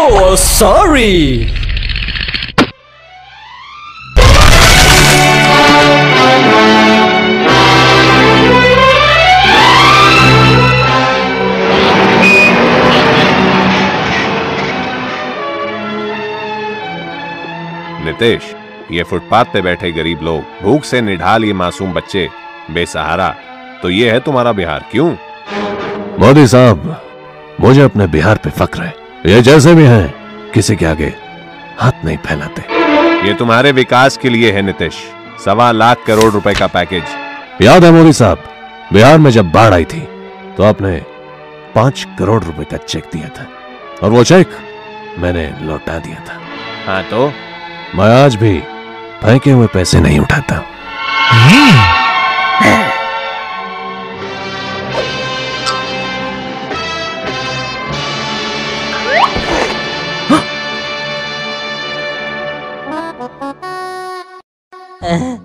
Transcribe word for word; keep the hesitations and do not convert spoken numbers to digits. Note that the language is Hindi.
Oh sorry. नितेश, ये फुटपाथ पे बैठे गरीब लोग, भूख से निढाल ये मासूम बच्चे बेसहारा, तो ये है तुम्हारा बिहार क्यों? मोदी साहब, मुझे अपने बिहार पे फक्र है। ये जैसे भी हैं, किसी के आगे हाथ नहीं फैलाते। ये तुम्हारे विकास के लिए है नितेश, सवा लाख करोड़ रुपए का पैकेज। याद है मोदी साहब, बिहार में जब बाढ़ आई थी तो आपने पांच करोड़ रुपए का चेक दिया था और वो चेक मैंने लौटा दिया था। हाँ तो मैं आज भी फेंके हुए पैसे नहीं उठाता। Uh.